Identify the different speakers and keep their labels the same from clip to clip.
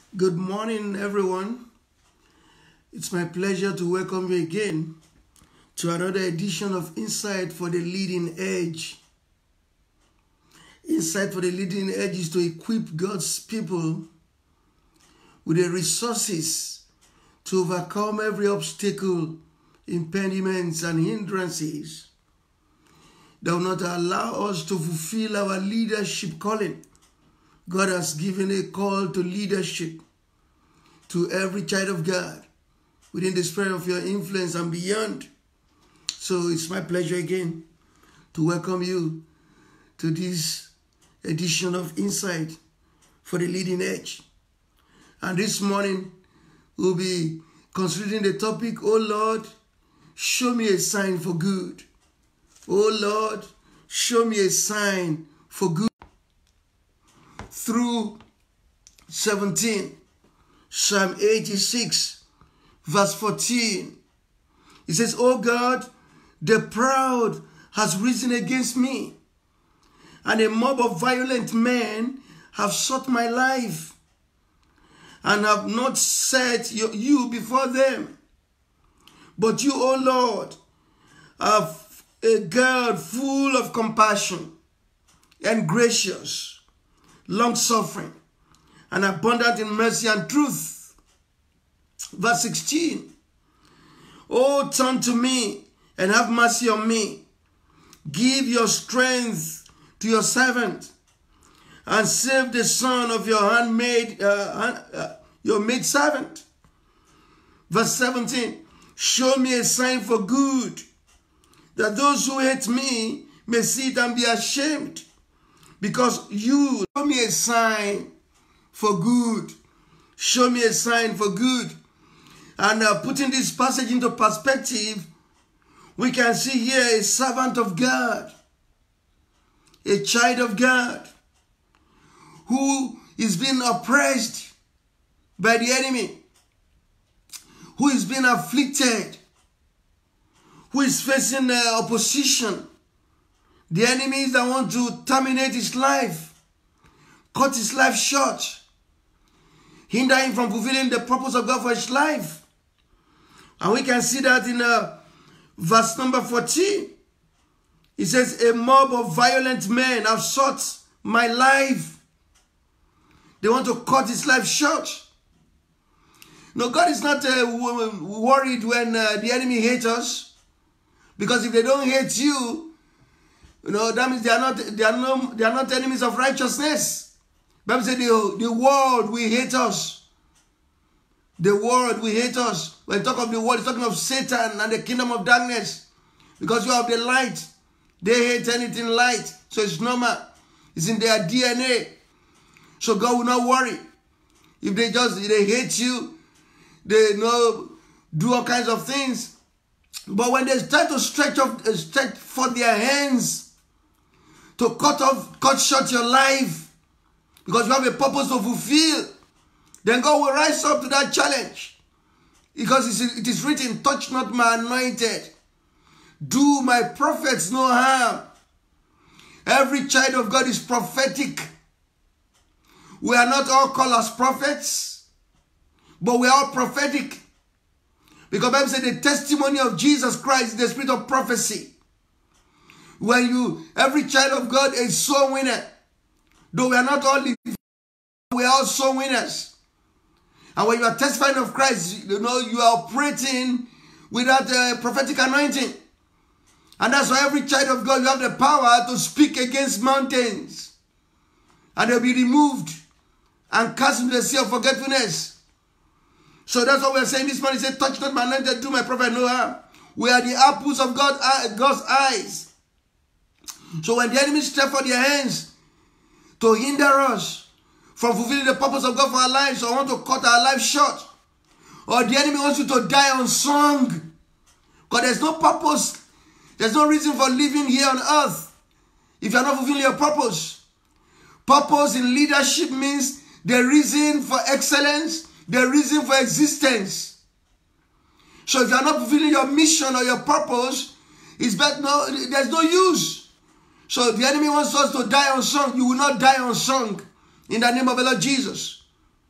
Speaker 1: Good morning, everyone. It's my pleasure to welcome you again to another edition of Insight for the Leading Edge. Insight for the Leading Edge is to equip God's people with the resources to overcome every obstacle, impediments, and hindrances that will not allow us to fulfill our leadership calling. God has given a call to leadership to every child of God within the sphere of your influence and beyond. So it's my pleasure again to welcome you to this edition of Insight for the Leading Edge. And this morning we'll be considering the topic, Oh Lord, show me a sign for good. Oh Lord, show me a sign for good. Through 17, Psalm 86, verse 14. It says, Oh God, the proud has risen against me, and a mob of violent men have sought my life, and have not set you before them. But you, O Lord, are a God full of compassion and gracious, long-suffering, and abundant in mercy and truth. Verse 16. Oh, turn to me and have mercy on me. Give your strength to your servant, and save the son of your your maid servant. Verse 17. Show me a sign for good, that those who hate me may see it and be ashamed. Because you show me a sign for good. Show me a sign for good. And putting this passage into perspective, we can see here a servant of God, a child of God, who is being oppressed by the enemy, who is being afflicted, who is facing opposition. The enemies that want to terminate his life, cut his life short, hinder him from fulfilling the purpose of God for his life. And we can see that in verse number 14. It says, a mob of violent men have sought my life. They want to cut his life short. No, God is not worried when the enemy hates us, because if they don't hate you, that means they are not enemies of righteousness. Bible says the world will hate us. The world will hate us. When we talk of the world, it's talking of Satan and the kingdom of darkness. Because you have the light. They hate anything light. So it's normal. It's in their DNA. So God will not worry. If they hate you, they do all kinds of things. But when they start to stretch forth their hands to cut short your life, because you have a purpose to fulfill, then God will rise up to that challenge. Because it is written, touch not my anointed, do my prophets no harm. Every child of God is prophetic. We are not all called as prophets, but we are all prophetic. Because the Bible says the testimony of Jesus Christ is the spirit of prophecy. Every child of God is soul winner. Though we are not all living, we are all soul winners. And when you are testifying of Christ, you are operating without a prophetic anointing. And that's why every child of God, you have the power to speak against mountains, and they'll be removed and cast into the sea of forgetfulness. So that's what we're saying this morning. He said, touch not my anointed, do my prophet no harm. We are the apples of God's eyes. So when the enemy stretch for their hands to hinder us from fulfilling the purpose of God for our lives, or want to cut our life short, or the enemy wants you to die unsung, because there's no purpose, there's no reason for living here on earth if you're not fulfilling your purpose. Purpose in leadership means the reason for excellence, the reason for existence. So if you're not fulfilling your mission or your purpose, there's no use. So the enemy wants us to die unsung. You will not die unsung in the name of the Lord Jesus.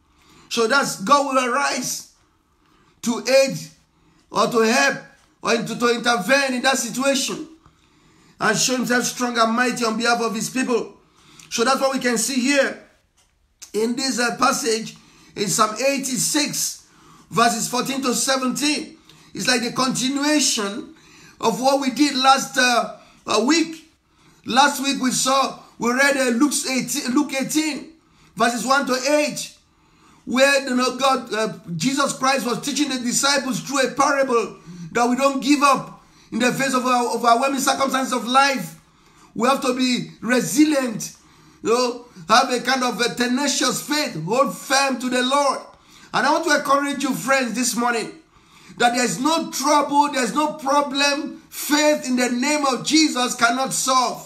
Speaker 1: So that's God will arise to aid or to help or to intervene in that situation and show himself strong and mighty on behalf of his people. So that's what we can see here in this passage in Psalm 86, verses 14 to 17. It's like the continuation of what we did last week. Last week we read Luke 18, verses 1 to 8, where Jesus Christ was teaching the disciples through a parable that we don't give up in the face of overwhelming circumstances of life. We have to be resilient, have a kind of a tenacious faith, hold firm to the Lord. And I want to encourage you, friends, this morning, that there's no trouble, there's no problem faith in the name of Jesus cannot solve.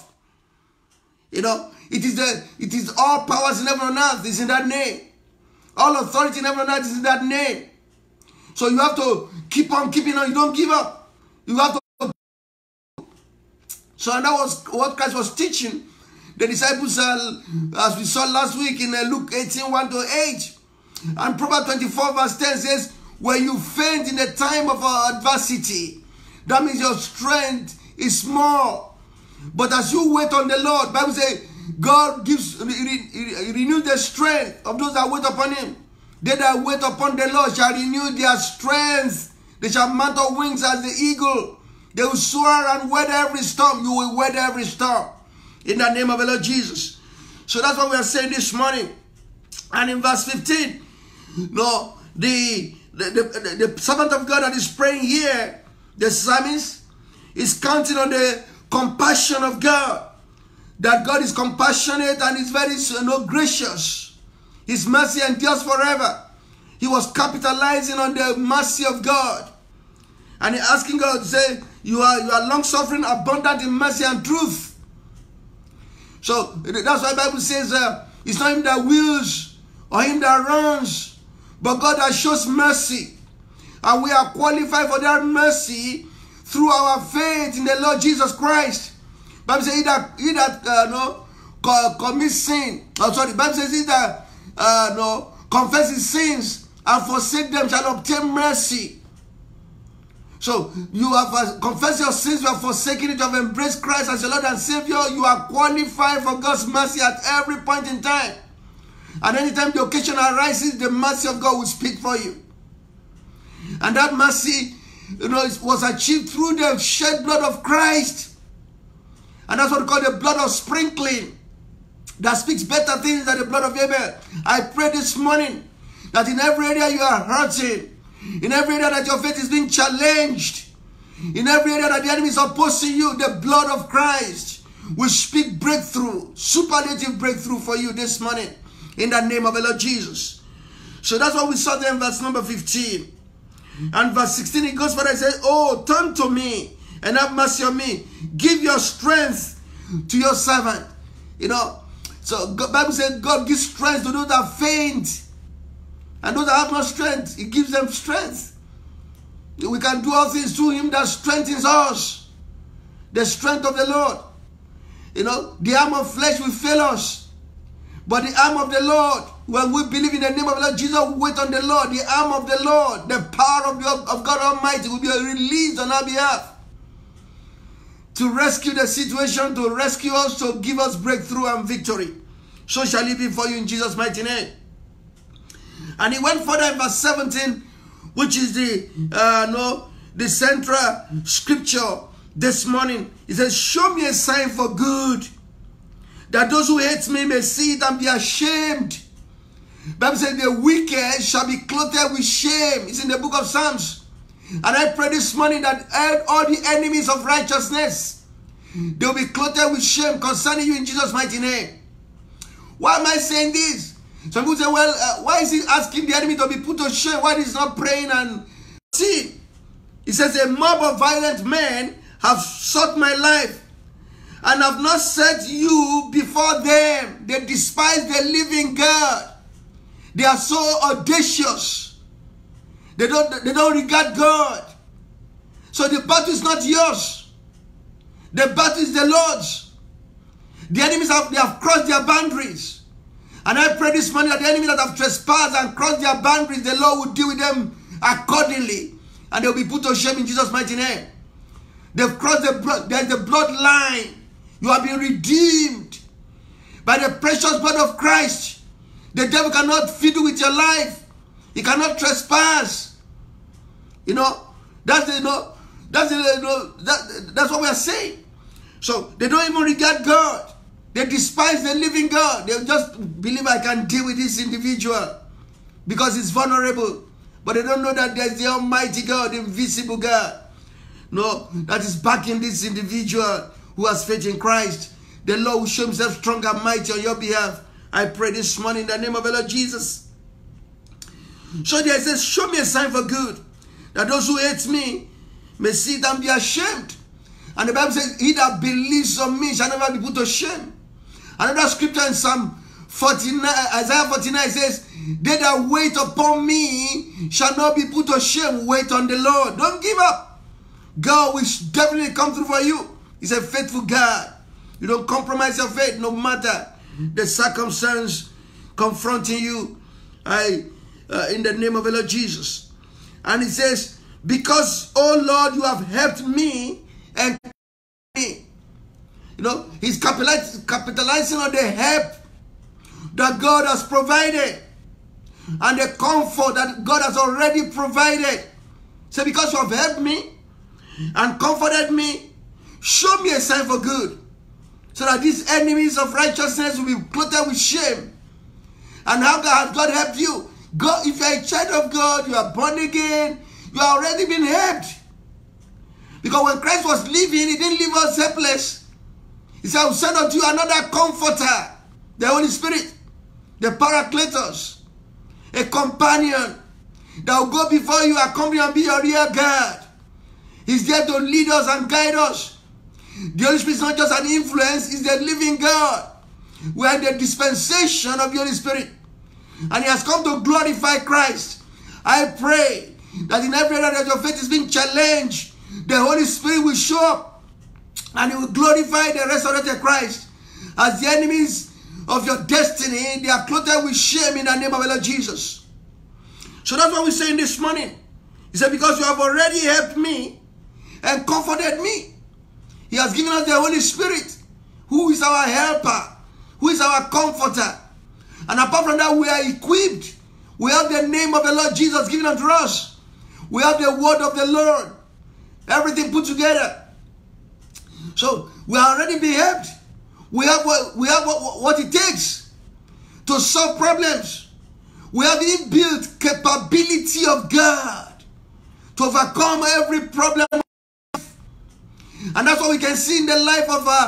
Speaker 1: It is all powers in heaven and earth is in that name. All authority in heaven and earth is in that name. So you have to keep on keeping on. You don't give up. You have to. So that was what Christ was teaching the disciples, as we saw last week in Luke 18, 1 to 8. And Proverbs 24 verse 10 says, when you faint in the time of adversity, that means your strength is small. But as you wait on the Lord, the Bible says, God renews the strength of those that wait upon him. They that wait upon the Lord shall renew their strength. They shall mount on wings as the eagle. They will soar and weather every storm. You will weather every storm in the name of the Lord Jesus. So that's what we are saying this morning. And in verse 15, the servant of God that is praying here, the psalmist, is counting on the compassion of God. That God is compassionate and is very gracious. His mercy endures forever. He was capitalizing on the mercy of God. And he asking God to say, you are long-suffering, abundant in mercy and truth. So that's why the Bible says it's not him that wills or him that runs, but God that shows mercy. And we are qualified for that mercy through our faith in the Lord Jesus Christ. The Bible says he that commits sin. The Bible says he that confesses sins and forsake them shall obtain mercy. So you have confessed your sins, you have forsaken it, you have embraced Christ as your Lord and Savior. You are qualified for God's mercy at every point in time. And anytime the occasion arises, the mercy of God will speak for you. And that mercy, was achieved through the shed blood of Christ. And that's what we call the blood of sprinkling. That speaks better things than the blood of Abel. I pray this morning that in every area you are hurting, in every area that your faith is being challenged, in every area that the enemy is opposing you, the blood of Christ will speak breakthrough, superlative breakthrough for you this morning, in the name of the Lord Jesus. So that's what we saw there in verse number 15. And verse 16, it goes further and says, oh, turn to me and have mercy on me. Give your strength to your servant. So the Bible says God gives strength to those that faint. And those that have no strength, he gives them strength. We can do all things through him that strengthens us. The strength of the Lord. The arm of flesh will fail us. But the arm of the Lord, when we believe in the name of the Lord Jesus, we wait on the Lord. The arm of the Lord, the power of God Almighty will be released on our behalf. To rescue the situation, to rescue us, to give us breakthrough and victory. So shall it be for you in Jesus' mighty name. And he went further in verse 17, which is the central scripture this morning. He says, show me a sign for good, that those who hate me may see it and be ashamed. The Bible says the wicked shall be clothed with shame. It's in the book of Psalms. And I pray this morning that all the enemies of righteousness, they will be clothed with shame concerning you in Jesus' mighty name. Why am I saying this? Some people say, well, why is he asking the enemy to be put to shame? Why is he not praying and see? He says, a mob of violent men have sought my life and have not set you before them. They despise the living God. They are so audacious. They don't regard God. So the battle is not yours. The battle is the Lord's. The enemies have crossed their boundaries. And I pray this morning that the enemy that have trespassed and crossed their boundaries, the Lord will deal with them accordingly. And they will be put to shame in Jesus' mighty name. They've crossed the blood. There's the bloodline. You have been redeemed by the precious blood of Christ. The devil cannot fiddle with your life. He cannot trespass. That's what we are saying. So they don't even regard God. They despise the living God. They just believe I can deal with this individual because he's vulnerable. But they don't know that there's the Almighty God, the invisible God. No, that is backing this individual who has faith in Christ. The Lord will show himself strong and mighty on your behalf. I pray this morning in the name of the Lord Jesus. So there it says, show me a sign for good, that those who hate me may see it and be ashamed. And the Bible says, he that believes on me shall never be put to shame. Another scripture in Psalm 49, Isaiah 49 says, they that wait upon me shall not be put to shame. Wait on the Lord. Don't give up. God will definitely come through for you. He's a faithful God. You don't compromise your faith no matter the circumstance confronting you. In the name of the Lord Jesus. And he says, because, oh Lord, you have helped me and me. He's capitalizing on the help that God has provided and the comfort that God has already provided. So because you have helped me and comforted me, show me a sign for good, so that these enemies of righteousness will be clothed with shame. And how has God helped you? God, if you are a child of God, you are born again, you are already been helped. Because when Christ was living, he didn't leave us helpless. He said, I will send unto you another comforter, the Holy Spirit, the Paracletos, a companion that will go before you, accompany and be your rear guard. He's there to lead us and guide us. The Holy Spirit is not just an influence, he's the living God. We are in the dispensation of the Holy Spirit. And he has come to glorify Christ. I pray that in every area that your faith is being challenged, the Holy Spirit will show up and he will glorify the resurrected Christ. As the enemies of your destiny, they are clothed with shame in the name of the Lord Jesus. So that's what we're saying this morning. He said, because you have already helped me and comforted me. He has given us the Holy Spirit, who is our helper, who is our comforter. And apart from that, we are equipped. We have the name of the Lord Jesus given unto us. We have the word of the Lord. Everything put together. So we are already being helped. We have what it takes to solve problems. We have the inbuilt capability of God to overcome every problem. And that's what we can see in the life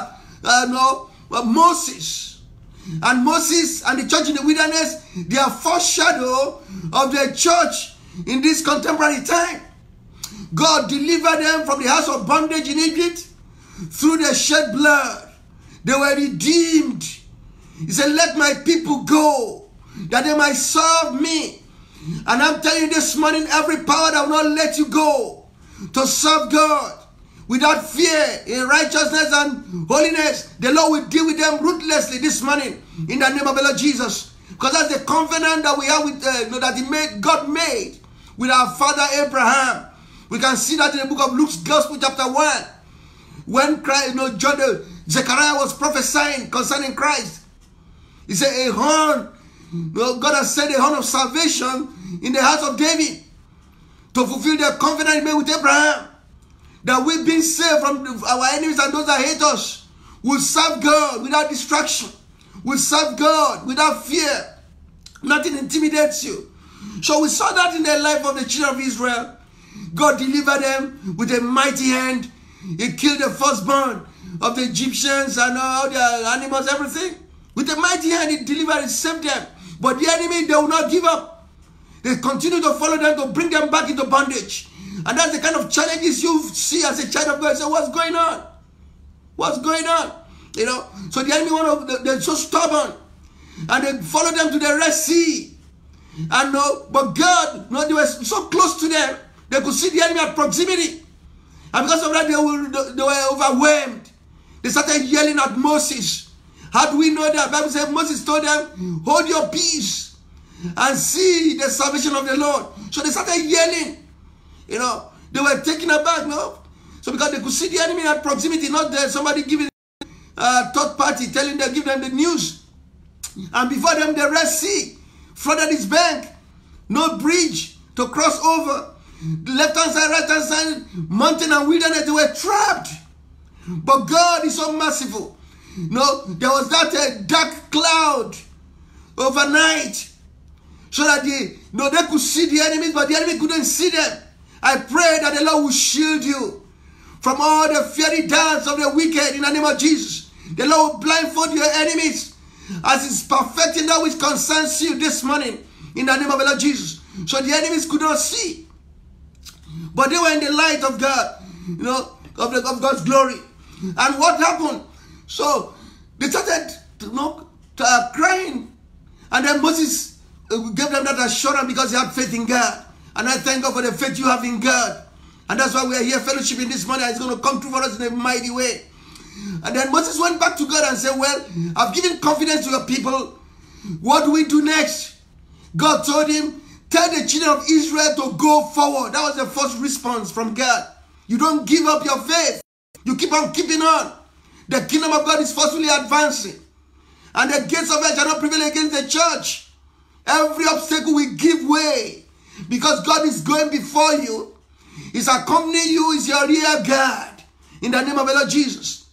Speaker 1: of Moses. And Moses and the church in the wilderness, they are foreshadow of the church in this contemporary time. God delivered them from the house of bondage in Egypt through the shed blood. They were redeemed. He said, let my people go, that they might serve me. And I'm telling you this morning, every power that will not let you go to serve God without fear, in righteousness and holiness, the Lord will deal with them ruthlessly this morning in the name of the Lord Jesus. Because that's the covenant that we have with God made with our father Abraham. We can see that in the book of Luke's Gospel chapter 1. When Christ, Zechariah was prophesying concerning Christ. He said, a horn, God has set a horn of salvation in the house of David to fulfill the covenant he made with Abraham. That we've been saved from our enemies and those that hate us. We'll serve God without distraction. We'll serve God without fear. Nothing intimidates you. So we saw that in the life of the children of Israel. God delivered them with a mighty hand. He killed the firstborn of the Egyptians and all their animals, everything. With a mighty hand, he delivered and saved them. But the enemy, they will not give up. They continue to follow them to bring them back into bondage. And that's the kind of challenges you see as a child of God. So what's going on? What's going on? So the enemy, they're so stubborn. And they follow them to the Red Sea. And but God, they were so close to them, they could see the enemy at proximity. And because of that, they were overwhelmed. They started yelling at Moses. How do we know that? The Bible says Moses told them, hold your peace and see the salvation of the Lord. So they started yelling. You know, they were taken aback, no? So because they could see the enemy at proximity, not there, somebody giving third party, telling them, give them the news. And before them, the Red Sea flooded its bank. No bridge to cross over. Left hand side, right hand side, mountain and wilderness, they were trapped. But God is so merciful. No, there was that dark cloud overnight, so that they could see the enemies, but the enemy couldn't see them. I pray that the Lord will shield you from all the fiery darts of the wicked in the name of Jesus. The Lord will blindfold your enemies as He's perfecting that which concerns you this morning in the name of the Lord Jesus. So the enemies could not see, but they were in the light of God, you know, of God's glory. And what happened? So they started crying, and then Moses gave them that assurance because he had faith in God. And I thank God for the faith you have in God. And that's why we are here fellowshipping this morning. It's going to come through for us in a mighty way. And then Moses went back to God and said, well, I've given confidence to your people. What do we do next? God told him, tell the children of Israel to go forward. That was the first response from God. You don't give up your faith. You keep on keeping on. The kingdom of God is forcefully advancing. And the gates of hell shall not prevail against the church. Every obstacle will give way. Because God is going before you. He's accompanying you. He's your real God. In the name of the Lord Jesus.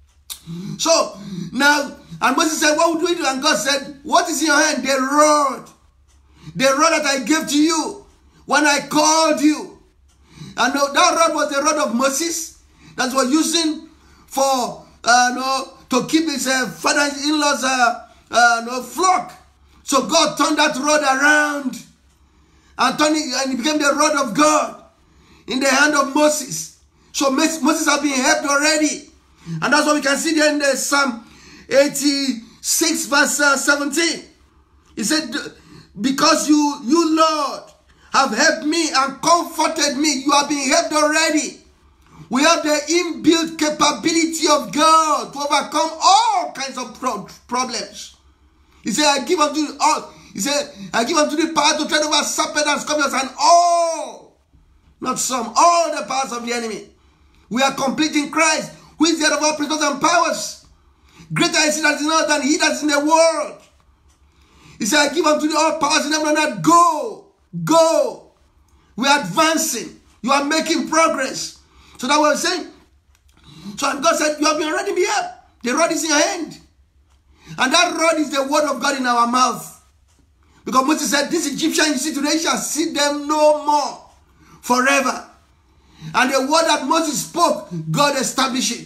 Speaker 1: So, now, and Moses said, what would we do? And God said, what is in your hand? The rod. The rod that I gave to you when I called you. And that rod was the rod of Moses that was using for, to keep his father-in-law's flock. So God turned that rod around and it became the rod of God in the hand of Moses. So Moses has been helped already. And that's what we can see there in the Psalm 86 verse 17. He said, because you Lord have helped me and comforted me. You have been helped already. We have the inbuilt capability of God to overcome all kinds of problems. He said, I give unto you the power to tread over serpents and scorpions and all, not some, all the powers of the enemy. We are complete in Christ, who is the head of all principles and powers. Greater is he that is in us than he that is in the world. He said, I give unto you all powers in heaven and earth. Go. We are advancing. You are making progress. So that was saying. So God said, you have been already be helped. The rod is in your hand. And that rod is the word of God in our mouth. Because Moses said, this Egyptian you see today, shall see them no more forever. And the word that Moses spoke, God established it.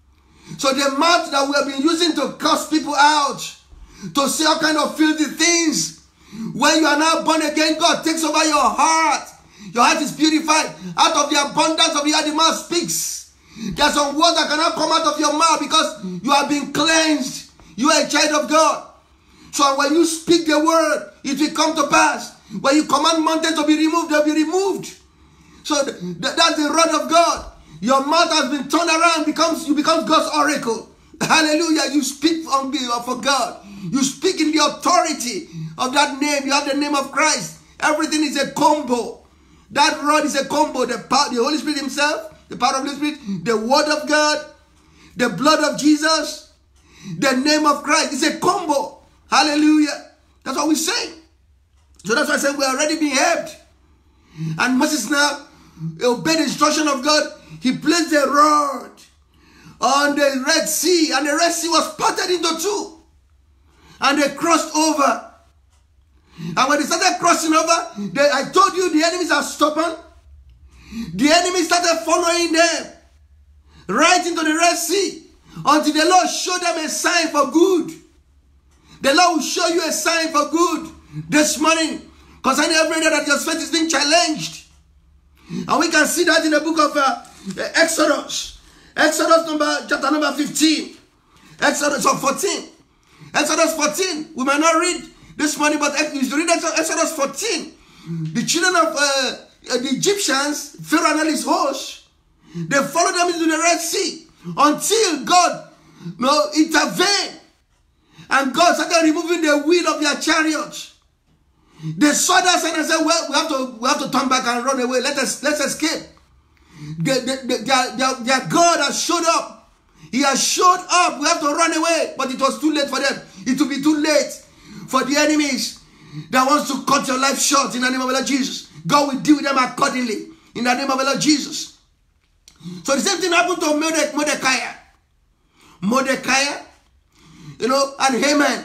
Speaker 1: So the mouth that we have been using to curse people out, to say all kind of filthy things, when you are now born again, God takes over your heart. Your heart is purified. Out of the abundance of the heart, the mouth speaks. There are some words that cannot come out of your mouth because you have been cleansed. You are a child of God. So when you speak the word, it will come to pass. When you command mountains to be removed, they'll be removed. So that's the rod of God. Your mouth has been turned around, you become God's oracle. Hallelujah. You speak for God. You speak in the authority of that name. You have the name of Christ. Everything is a combo. That rod is a combo. The Holy Spirit himself, the power of the Holy Spirit, the word of God, the blood of Jesus, the name of Christ. It's a combo. Hallelujah. That's what we say. So that's why I said we're already being helped. And Moses now obeyed the instruction of God. He placed the rod on the Red Sea, and the Red Sea was parted into two. And they crossed over. And when they started crossing over, I told you the enemies are stubborn. The enemy started following them right into the Red Sea until the Lord showed them a sign for good. The Lord will show you a sign for good this morning concerning every area that your faith is being challenged. And we can see that in the book of Exodus. Chapter number 15. Exodus 14. Exodus 14. We might not read this morning, but if you read Exodus 14, the children of the Egyptians, Pharaoh and his host, they followed them into the Red Sea until God intervened And God started removing the wheel of their chariots. They saw that and said, well, we have to turn back and run away. Let's escape. Their God has showed up. He has showed up. We have to run away. But it was too late for them. It will be too late for the enemies that wants to cut your life short in the name of the Lord Jesus. God will deal with them accordingly in the name of the Lord Jesus. So the same thing happened to Mordecai. Mordecai, and Haman.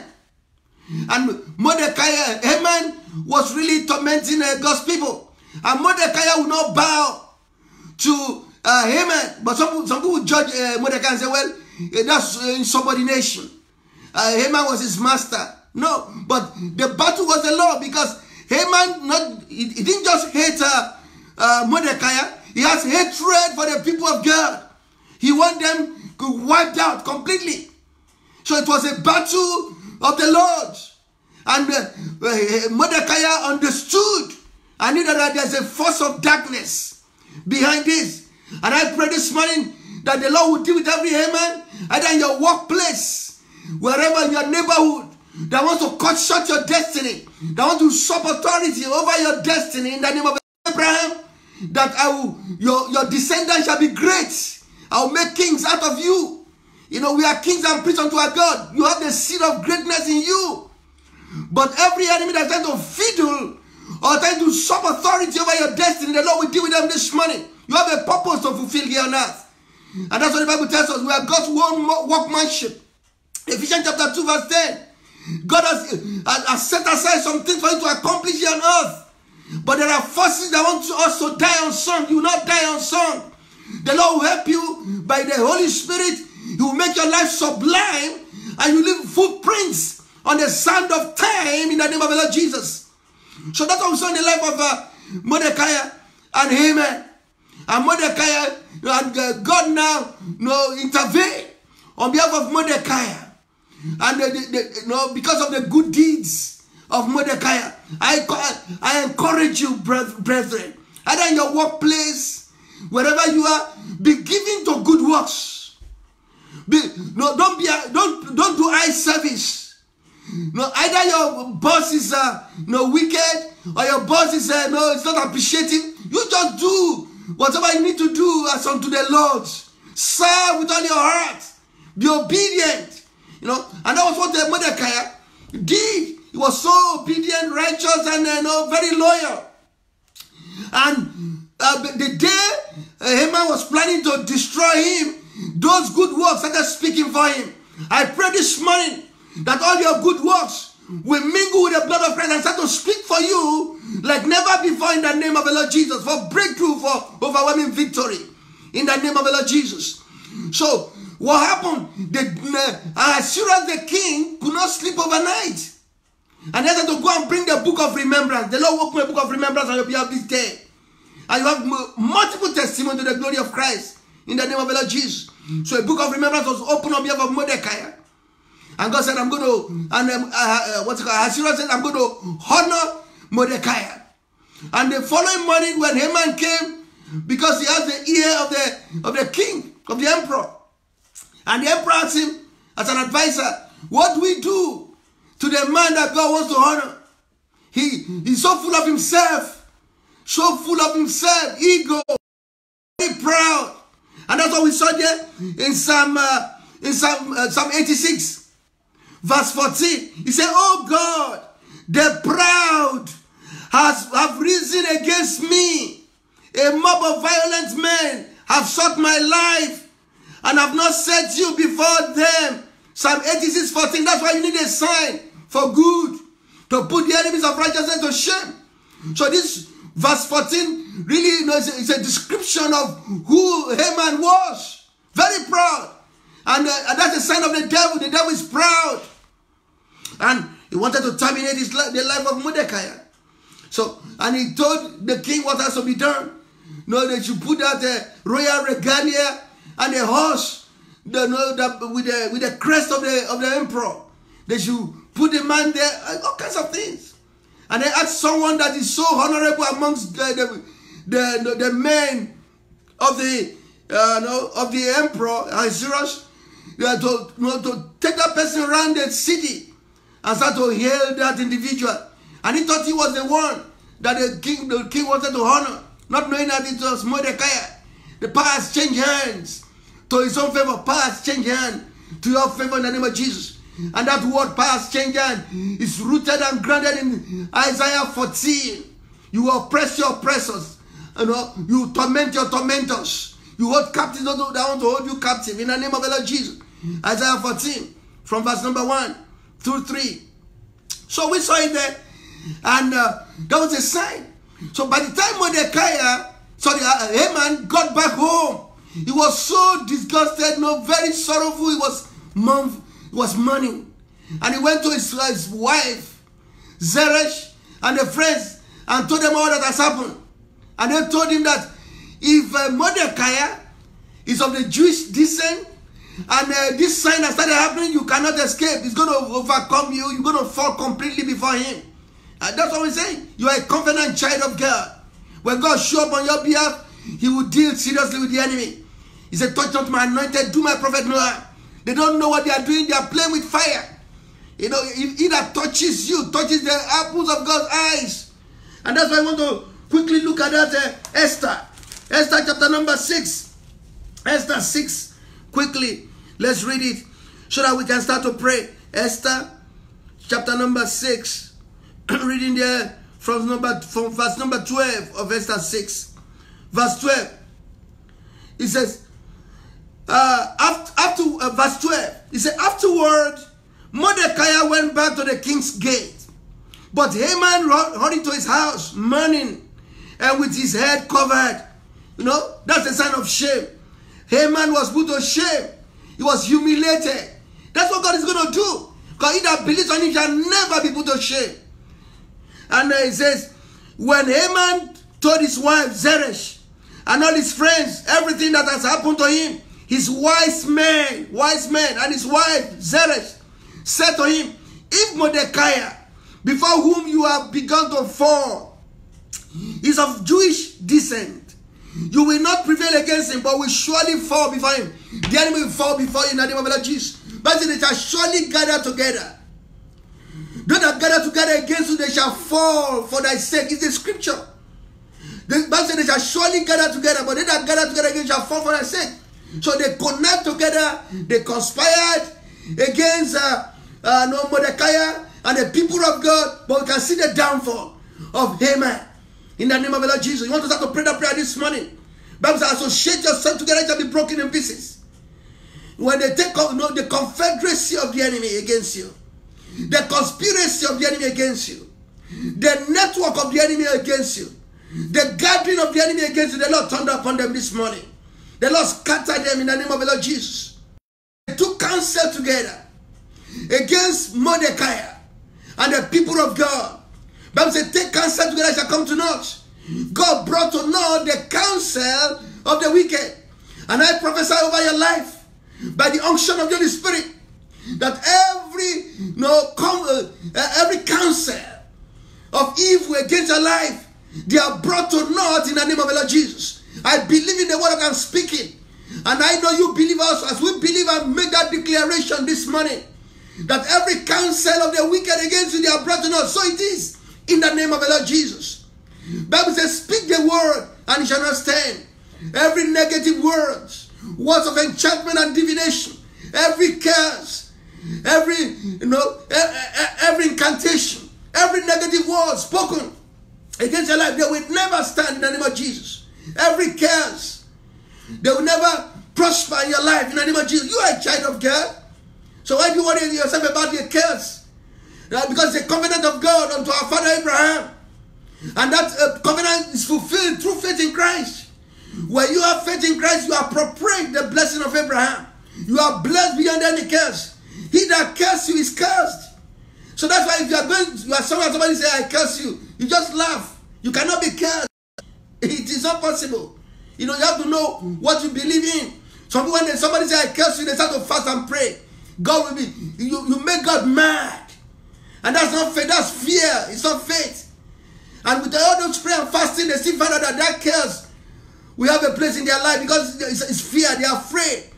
Speaker 1: And Mordecai, Haman was really tormenting God's people. And Mordecai would not bow to Haman. But some people would judge Mordecai and say, well, that's insubordination. Haman was his master. No, but the battle was the Lord, because Haman, he didn't just hate Mordecai. He has hatred for the people of God. He wants them wiped out completely. So it was a battle of the Lord. And Mordecai understood and knew that there's a force of darkness behind this. And I pray this morning that the Lord will deal with every Haman, either in your workplace, wherever in your neighborhood, that wants to cut short your destiny, that want to usurp authority over your destiny in the name of Abraham, that your descendants shall be great. I will make kings out of you. We are kings and priests unto our God. You have the seed of greatness in you. But every enemy that's trying to fiddle or trying to usurp authority over your destiny, the Lord will deal with them this morning. You have a purpose to fulfill here on earth. And that's what the Bible tells us. We are God's own workmanship. Ephesians chapter 2 verse 10. God has set aside some things for you to accomplish here on earth. But there are forces that want us to die unsung. You will not die unsung. The Lord will help you by the Holy Spirit. He will make your life sublime, and you leave footprints on the sand of time in the name of the Lord Jesus. So that's what we saw in the life of Mordecai and Haman. And Mordecai, and God now intervened on behalf of Mordecai. And because of the good deeds of Mordecai, I encourage you, brethren, either in your workplace, wherever you are, be given to good works. Don't do eye service. Either your boss is wicked, or your boss is it's not appreciating. You just do whatever you need to do as unto the Lord. Serve with all your heart. Be obedient. And that was what Mordecai did. He was so obedient, righteous, and very loyal. And the day Haman was planning to destroy him, those good works started speaking for him. I pray this morning that all your good works will mingle with the blood of Christ and start to speak for you like never before in the name of the Lord Jesus, for breakthrough, for overwhelming victory in the name of the Lord Jesus. So what happened? Ahasuerus the king could not sleep overnight. And they had to go and bring the book of remembrance. The Lord will open a book of remembrance on your behalf this day. And you have multiple testimony to the glory of Christ in the name of the Lord Jesus. So a book of remembrance was opened on behalf of Mordecai. And God said, I'm going to, and Ahasuerus said, I'm going to honor Mordecai. And the following morning when Haman came, because he has the ear of the king, of the emperor. And the emperor asked him as an advisor, what do we do to the man that God wants to honor? He's so full of himself, ego, very proud. And that's what we saw there in Psalm 86, verse 14. He said, oh God, the proud have risen against me. A mob of violent men have sought my life and have not set you before them. Psalm 86, 14. That's why you need a sign for good, to put the enemies of righteousness to shame. So this verse 14 really is a description of who Haman was. Very proud. And that's a sign of the devil. The devil is proud. And he wanted to terminate the life of Mordecai. So, and he told the king what has to be done. They should put out a royal regalia and a horse with the crest of the emperor. They should put the man there, all kinds of things. And they asked someone that is so honorable amongst the men of the emperor, Ahasuerus. to take that person around the city and start to hail that individual. And he thought he was the one that the king wanted to honor, not knowing that it was Mordecai. The power has changed hands to his own favor. Power has changed hands to your favor in the name of Jesus. And that word power has changed hands is rooted and grounded in Isaiah 14. You oppress your oppressors. You torment your tormentors. You hold captives that want to hold you captive in the name of the Lord Jesus. Isaiah 14 from verse number 1 through 3. So we saw it there. And that was a sign. So by the time Haman got back home, he was so disgusted, very sorrowful. He was mourning. And he went to his wife, Zeresh, and the friends, and told them all that has happened. And they told him that if Mordecai is of the Jewish descent, and this sign has started happening, you cannot escape. It's going to overcome you. You're going to fall completely before him. And that's what we're saying. You are a covenant child of God. When God shows up on your behalf, he will deal seriously with the enemy. He said, touch not my anointed, do my prophet no harm. They don't know what they are doing. They are playing with fire. If he that touches you, touches the apples of God's eyes. And that's why I want to quickly look at that Esther. Esther chapter number 6. Esther 6. Quickly, let's read it so that we can start to pray. Esther chapter number 6. Reading there from verse number 12 of Esther 6. Verse 12. It says, verse 12. It says, afterward, Mordecai went back to the king's gate. But Haman hurried to his house, mourning, and with his head covered. That's a sign of shame. Haman was put to shame. He was humiliated. That's what God is going to do. Because he that believes on him shall never be put to shame. And it says, when Haman told his wife Zeresh and all his friends everything that has happened to him, his wise men and his wife Zeresh said to him, if Mordecai, before whom you have begun to fall, is of Jewish descent, you will not prevail against him, but will surely fall before him. The enemy will fall before you in the name of the Lord Jesus. But they shall surely gather together. Those that gather together against you, they shall fall for thy sake. It's the scripture. The Bible says they shall surely gather together, but they that gather together against shall fall for thy sake. So they connect together, they conspired against Mordecai and the people of God, but we can see the downfall of Haman. In the name of the Lord Jesus. You want to start to pray that prayer this morning? Bible says, associate yourself together, it shall be broken in pieces. When they take the confederacy of the enemy against you, the conspiracy of the enemy against you, the network of the enemy against you, the gathering of the enemy against you, the Lord turned upon them this morning. The Lord scattered them in the name of the Lord Jesus. They took counsel together against Mordecai and the people of God. Bible says, take counsel together, shall come to naught. God brought to naught the counsel of the wicked. And I prophesy over your life by the unction of the Holy Spirit that every counsel of evil against your life, they are brought to naught in the name of the Lord Jesus. I believe in the word that I'm speaking. And I know you believe also, as we believe and make that declaration this morning, that every counsel of the wicked against you, they are brought to naught. So it is in the name of the Lord Jesus. Bible says, speak the word and it shall not stand. Every negative words of enchantment and divination, every curse, every incantation, every negative word spoken against your life, they will never stand in the name of Jesus. Every curse, they will never prosper in your life in the name of Jesus. You are a child of God. So why do you worry yourself about your curse? Because it's a covenant of God unto our father Abraham. And that covenant is fulfilled through faith in Christ. When you have faith in Christ, you appropriate the blessing of Abraham. You are blessed beyond any curse. He that curses you is cursed. So that's why if you are somebody say, I curse you, you just laugh. You cannot be cursed. It is not possible. You have to know what you believe in. So when somebody say, I curse you, they start to fast and pray. God will be, you make God mad. And that's not faith, that's fear. It's not faith. And with all those prayer and fasting, they still find out that curse will have a place in their life because it's fear. They are afraid.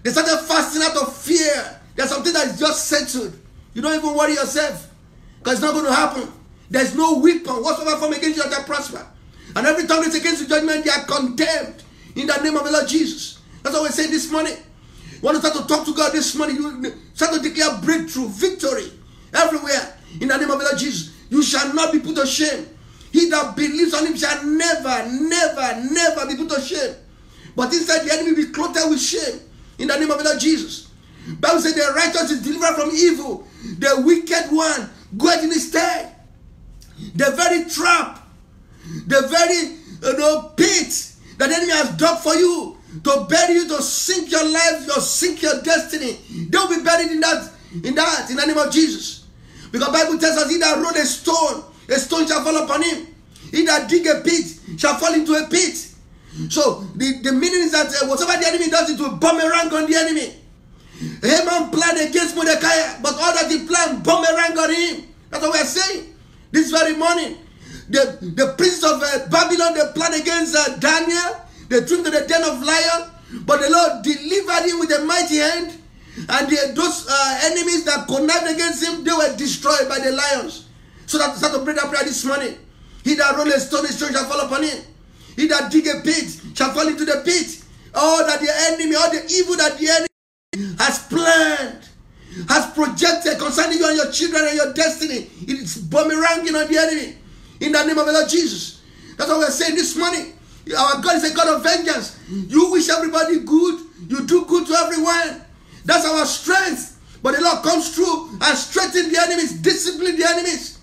Speaker 1: They started fasting out of fear. There's something that is just settled. You don't even worry yourself, because it's not going to happen. There's no weapon whatsoever formed against you that prosper. And every tongue that's against the judgment, they are condemned in the name of the Lord Jesus. That's what we're saying this morning. You want to start to talk to God this morning. You start to declare breakthrough, victory everywhere in the name of the Lord Jesus. You shall not be put to shame. He that believes on him shall never, never, never be put to shame. But instead the enemy will be clothed with shame in the name of the Lord Jesus. Bible says the righteous is delivered from evil. The wicked one goeth in his stead. The very trap, the very pit that the enemy has dug for you to bury you, to sink your life, to sink your destiny, they will be buried in the name of Jesus. Because the Bible tells us, he that rolled a stone shall fall upon him. He that dig a pit shall fall into a pit. So the meaning is that whatever the enemy does, it will boomerang on the enemy. Haman planned against Mordecai, but all that he planned boomerang on him. That's what we are saying this very morning. The prince of Babylon, they planned against Daniel. They threw him to the den of lions, but the Lord delivered him with a mighty hand. And those enemies that connived against him, they were destroyed by the lions. So that start to pray that prayer this morning. He that roll a stone shall fall upon him. He that dig a pit shall fall into the pit. All that the enemy, all the evil that the enemy has planned, has projected concerning you and your children and your destiny, it is boomeranging on the enemy. In the name of the Lord Jesus. That's what we're saying this morning. Our God is a God of vengeance. You wish everybody good. You do good to everyone. That's our strength. But the Lord comes through and strengthens the enemies, discipline the enemies.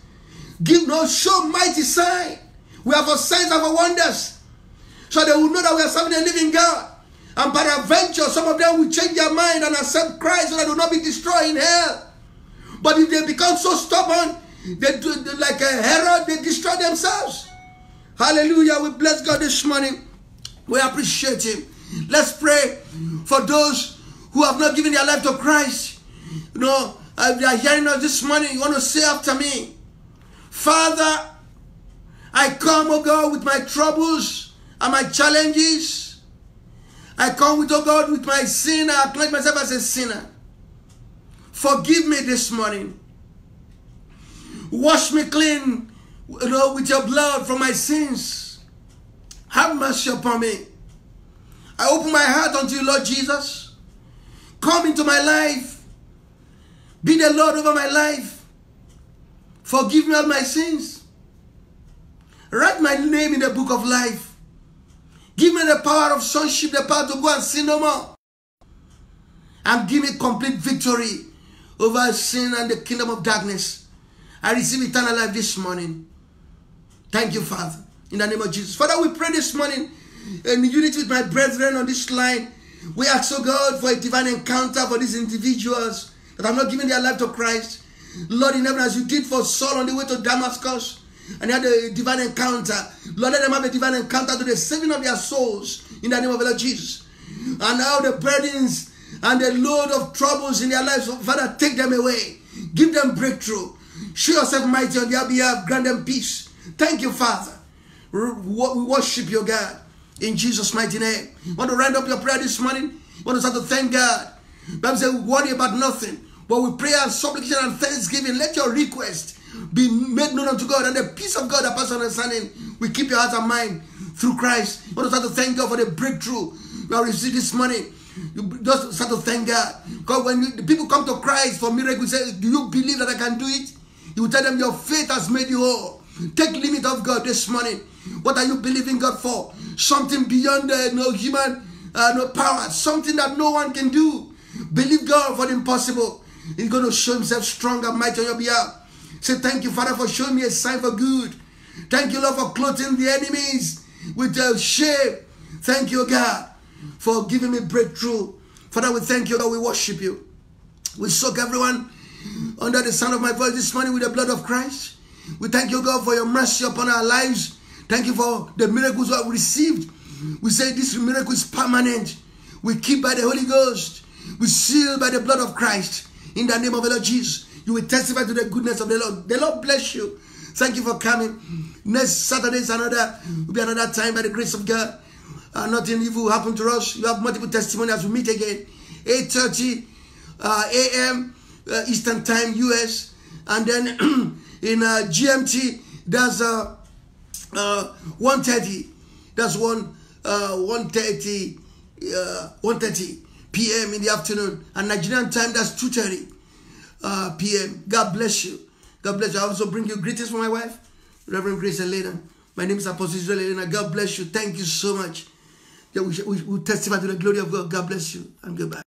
Speaker 1: Show mighty sign. We have for signs and for wonders. So they will know that we are serving a living God. And peradventure, some of them will change their mind and accept Christ so that they will not be destroyed in hell. But if they become so stubborn, they do like a Herod, they destroy themselves. Hallelujah. We bless God this morning. We appreciate him. Let's pray for those who have not given their life to Christ. They are hearing us this morning. You want to say after me, Father, I come, oh God, with my troubles and my challenges. I come with, oh God, with my sin. I acknowledge myself as a sinner. Forgive me this morning. Wash me clean, with your blood from my sins. Have mercy upon me. I open my heart unto you, Lord Jesus. Come into my life. Be the Lord over my life. Forgive me all my sins. Write my name in the book of life. Give me the power of sonship, the power to go and sin no more. And give me complete victory over sin and the kingdom of darkness. I receive eternal life this morning. Thank you, Father, in the name of Jesus. Father, we pray this morning in unity with my brethren on this line. We ask, oh God, for a divine encounter for these individuals that have not given their life to Christ. Lord in heaven, as you did for Saul on the way to Damascus, and he had a divine encounter. Lord, let them have a divine encounter to the saving of their souls in the name of the Lord Jesus. And now the burdens and the load of troubles in their lives, Father, take them away. Give them breakthrough. Show yourself mighty on their behalf. Grant them peace. Thank you, Father. We worship you, God, in Jesus' mighty name. Want to round up your prayer this morning? Want to start to thank God? Bible says, worry about nothing, but with prayer and supplication and thanksgiving, let your request be made known unto God, and the peace of God that passes understanding will keep your heart and mind through Christ. You want to start to thank God for the breakthrough you have received this morning. You just start to thank God. Because when the people come to Christ for miracles, say, do you believe that I can do it? You will tell them your faith has made you whole. Take limit of God this morning. What are you believing God for? Something beyond human power. Something that no one can do. Believe God for the impossible. He's going to show himself strong and mighty on your behalf. Say, thank you, Father, for showing me a sign for good. Thank you, Lord, for clothing the enemies with shame. Thank you, God, for giving me breakthrough. Father, we thank you, God. We worship you. We soak everyone under the sound of my voice this morning with the blood of Christ. We thank you, God, for your mercy upon our lives. Thank you for the miracles we have received. We say this miracle is permanent. We keep by the Holy Ghost. We seal by the blood of Christ. In the name of the Lord Jesus, you will testify to the goodness of the Lord. The Lord bless you. Thank you for coming. Next Saturday will be another time by the grace of God. Nothing evil will happen to us. You have multiple testimonies as we meet again. 8:30 a.m. Eastern Time, US. And then in GMT, that's 1:30. That's 1:30 p.m. in the afternoon. And Nigerian time, that's 2:30 p.m. God bless you. God bless you. I also bring you greetings from my wife, Reverend Grace Elena. My name is Apostle Israel Elena. God bless you. Thank you so much. We testify to the glory of God. God bless you and goodbye.